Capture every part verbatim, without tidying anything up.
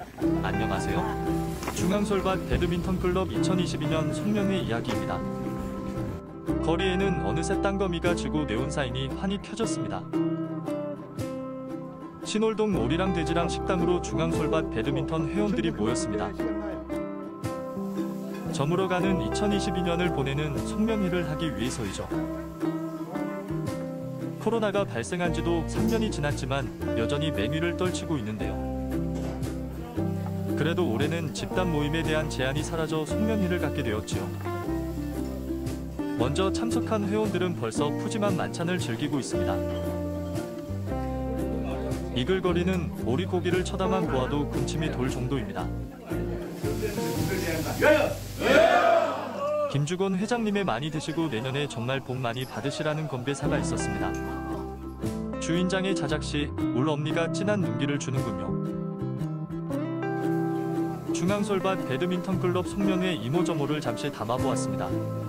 안녕하세요. 중앙솔밭 배드민턴 클럽 이천이십이 년 송년회 이야기입니다. 거리에는 어느새 땅거미가 지고 네온사인이 환히 켜졌습니다. 신월동 오리랑 돼지랑 식당으로 중앙솔밭 배드민턴 회원들이 모였습니다. 저물어가는 이천이십이 년을 보내는 송년회를 하기 위해서이죠. 코로나가 발생한 지도 삼 년이 지났지만 여전히 맹위를 떨치고 있는데요. 그래도 올해는 집단 모임에 대한 제한이 사라져 송년회를 갖게 되었지요. 먼저 참석한 회원들은 벌써 푸짐한 만찬을 즐기고 있습니다. 이글거리는 오리고기를 쳐다만 보아도 군침이 돌 정도입니다. 김주곤 회장님의 많이 드시고 내년에 정말 복 많이 받으시라는 건배사가 있었습니다. 주인장의 자작시 울 엄니가 진한 눈기를 주는군요. 중앙솔밭 배드민턴 클럽 송년회 이모저모를 잠시 담아보았습니다.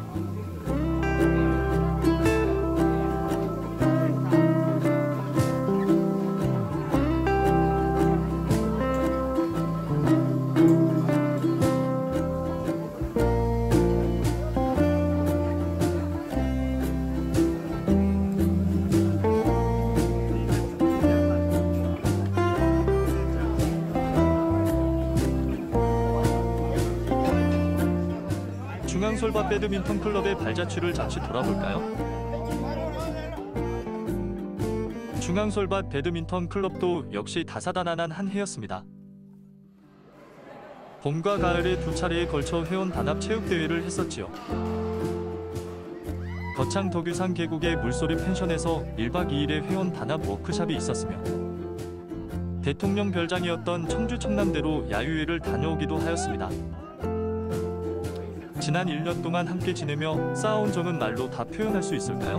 중앙솔밭 배드민턴 클럽의 발자취를 잠시 돌아볼까요? 중앙솔밭 배드민턴 클럽도 역시 다사다난한 한 해였습니다. 봄과 가을에 두 차례에 걸쳐 회원 단합 체육대회를 했었지요. 거창 덕유산 계곡의 물소리 펜션에서 일박 이일의 회원 단합 워크숍이 있었으며 대통령 별장이었던 청주 청남대로 야유회를 다녀오기도 하였습니다. 지난 일 년 동안 함께 지내며 쌓아온 정은 말로 다 표현할 수 있을까요?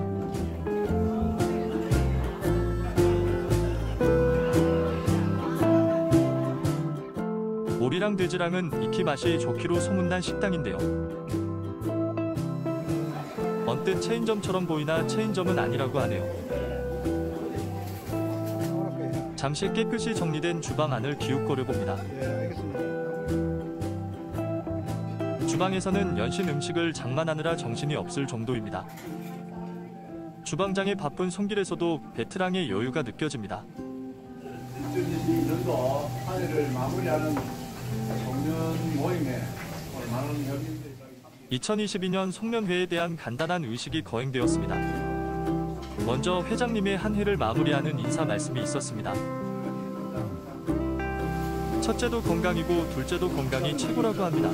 오리랑 돼지랑은 익히 맛이 좋기로 소문난 식당인데요. 언뜻 체인점처럼 보이나 체인점은 아니라고 하네요. 잠시 깨끗이 정리된 주방 안을 기웃거려봅니다. 주방에서는 연신 음식을 장만하느라 정신이 없을 정도입니다. 주방장의 바쁜 손길에서도 베테랑의 여유가 느껴집니다. 이천이십이 년도 한 해를 마무리하는 송년 모임에 많은 회원님들이 이천이십이 년 송년회에 대한 간단한 의식이 거행되었습니다. 먼저 회장님의 한 해를 마무리하는 인사 말씀이 있었습니다. 첫째도 건강이고 둘째도 건강이 최고라고 합니다.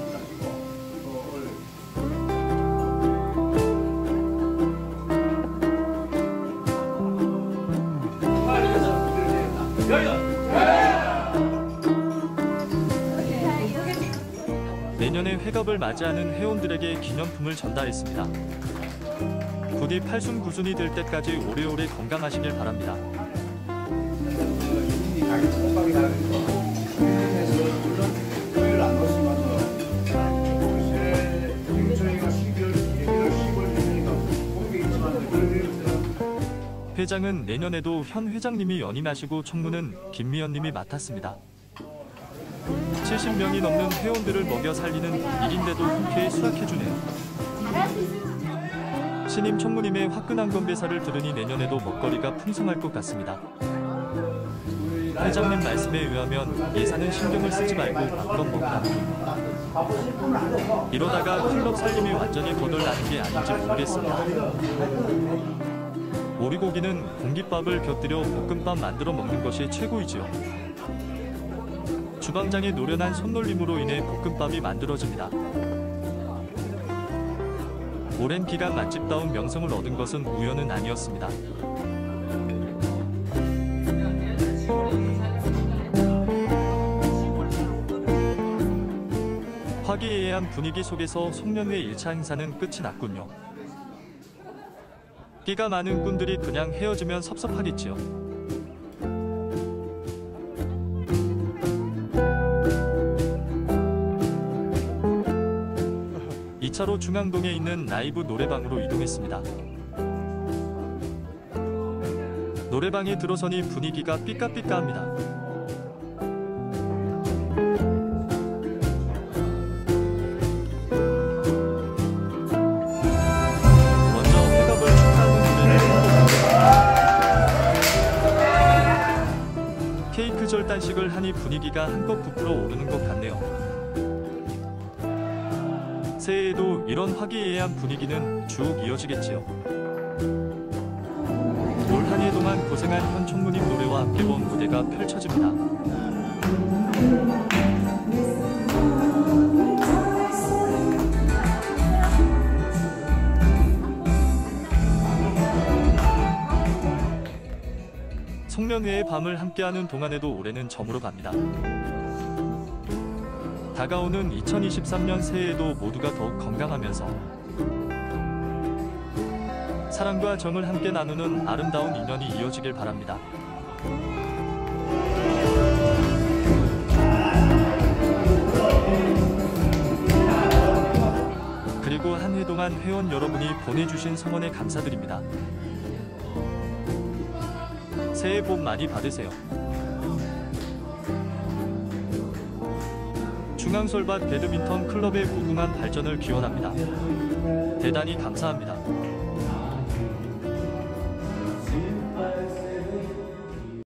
내년에 회갑을 맞이하는 회원들에게 기념품을 전달했습니다. 부디 팔순구순이 될 때까지 오래오래 건강하시길 바랍니다. 회장은 내년에도 현 회장님이 연임하시고 총무는 김미연님이 맡았습니다. 칠십 명이 넘는 회원들을 먹여 살리는 일인데도 흔쾌히 수락해주네요. 신임 총무님의 화끈한 건배사를 들으니 내년에도 먹거리가 풍성할 것 같습니다. 회장님 말씀에 의하면 예산은 신경을 쓰지 말고 마음껏 먹으라는 이러다가 클럽 살림이 완전히 거덜나는 게 아닌지 모르겠습니다. 오리고기는 공깃밥을 곁들여 볶음밥 만들어 먹는 것이 최고이지요. 주방장의 노련한 손놀림으로 인해 볶음밥이 만들어집니다. 오랜 기간 맛집다운 명성을 얻은 것은 우연은 아니었습니다. 화기애애한 분위기 속에서 송년회 일 차 행사는 끝이 났군요. 끼가 많은 꾼들이 그냥 헤어지면 섭섭하겠지요. 이 차로 중앙동에 있는 라이브 노래방으로 이동했습니다. 노래방에 들어서니 분위기가 삐까삐까합니다. 간식을 하니 분위기가 한껏 부풀어 오르는 것 같네요. 새해에도 이런 화기애애한 분위기는 쭉 이어지겠지요. 올 한 해 동안 고생한 현 총무님 노래와 함께 본 무대가 펼쳐집니다. 송년회의 밤을 함께하는 동안에도 올해는 저물어 갑니다. 다가오는 이천이십삼 년 새해에도 모두가 더욱 건강하면서 사랑과 정을 함께 나누는 아름다운 인연이 이어지길 바랍니다. 그리고 한 해 동안 회원 여러분이 보내주신 성원에 감사드립니다. 새해 복 많이 받으세요. 중앙솔밭 배드민턴 클럽의 무궁한 발전을 기원합니다. 대단히 감사합니다.